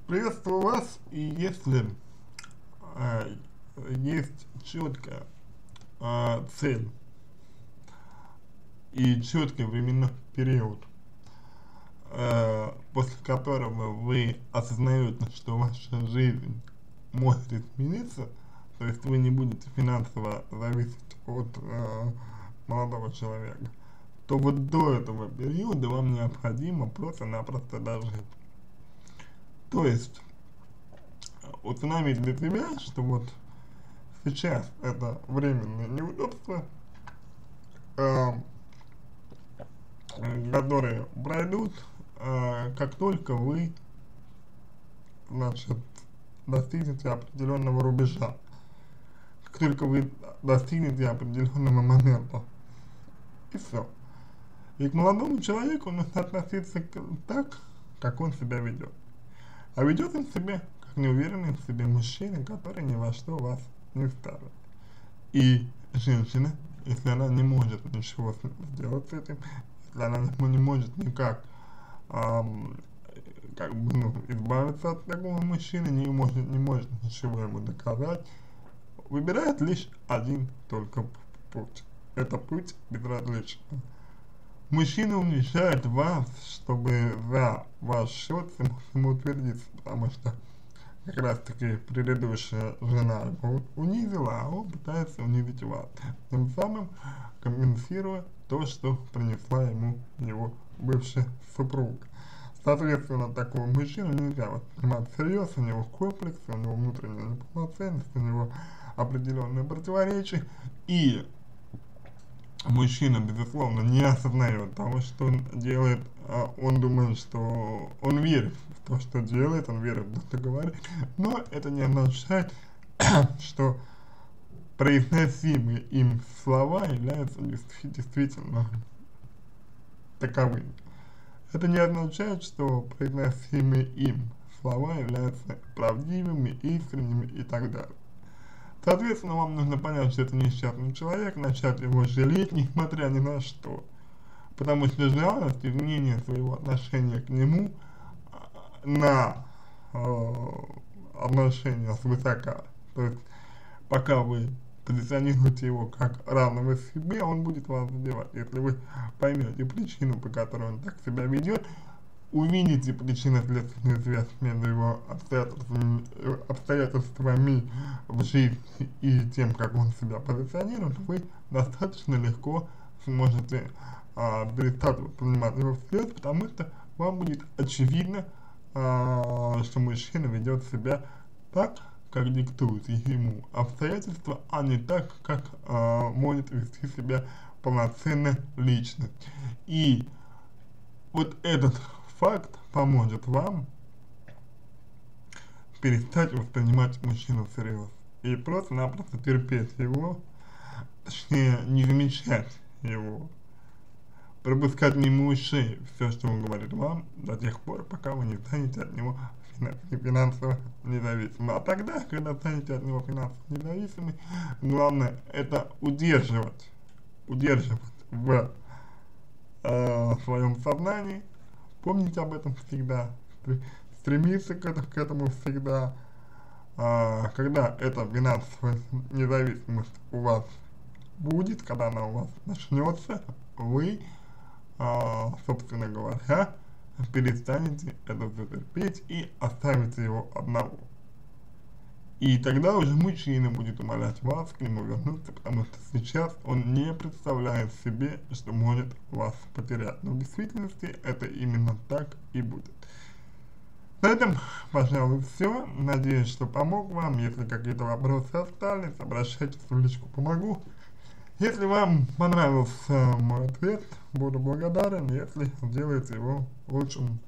Приветствую вас, и если есть четкая цель и четкий временной период, после которого вы осознаете, что ваша жизнь может измениться, то есть вы не будете финансово зависеть от молодого человека, то вот до этого периода вам необходимо просто-напросто дожить. То есть установить для себя, что вот сейчас это временное неудобство, которые пройдут, как только вы, значит, достигнете определенного рубежа, как только вы достигнете определенного момента, и все. И к молодому человеку нужно относиться так, как он себя ведет. А ведет он себя как неуверенный в себе мужчина, который ни во что вас не ставит. И женщина, если она не может ничего сделать с этим, если она не может никак как бы, избавиться от такого мужчины, не может ничего ему доказать, выбирает лишь один только путь. Это путь безразличия. Мужчина унижает вас, чтобы за ваш счет самоутвердиться, потому что как раз таки предыдущая жена его унизила, а он пытается унизить вас, тем самым компенсируя то, что принесла ему его бывшая супруга. Соответственно, такого мужчину нельзя воспринимать всерьез, у него комплекс, у него внутренняя неполноценность, у него определенные противоречия, и мужчина, безусловно, не осознает того, что он делает, он думает, что он верит в то, что делает, он верит в то, что говорит, но это не означает, что произносимые им слова являются действительно таковыми. Это не означает, что произносимые им слова являются правдивыми, искренними и так далее. Соответственно, вам нужно понять, что это несчастный человек, начать его жалеть, несмотря ни на что. Потому что жалость, изменение своего отношения к нему на отношения свысока. То есть, пока вы позиционируете его как равного себе, он будет вас задевать. Если вы поймете причину, по которой он так себя ведет, увидите причинно-следственную связь между его обстоятельствами в жизни и тем, как он себя позиционирует, вы достаточно легко сможете перестать воспринимать его всерьез, потому что вам будет очевидно, что мужчина ведет себя так, как диктуют ему обстоятельства, а не так, как может вести себя полноценная личность. И вот этот факт поможет вам перестать воспринимать мужчину всерьез и просто-напросто терпеть его, точнее не замечать его, пропускать мимо ушей все, что он говорит вам, до тех пор, пока вы не станете от него финансово независимы. А тогда, когда станете от него финансово независимы, главное это удерживать в своем сознании, помнить об этом всегда, стремиться к этому всегда. Когда эта финансовая независимость у вас будет, когда она у вас начнется, вы, собственно говоря, перестанете это терпеть и оставите его одного. И тогда уже мужчина будет умолять вас к нему вернуться, потому что сейчас он не представляет себе, что может вас потерять. Но в действительности это именно так и будет. На этом, пожалуй, все. Надеюсь, что помог вам. Если какие-то вопросы остались, обращайтесь в личку, помогу. Если вам понравился мой ответ, буду благодарен, если сделаете его лучшим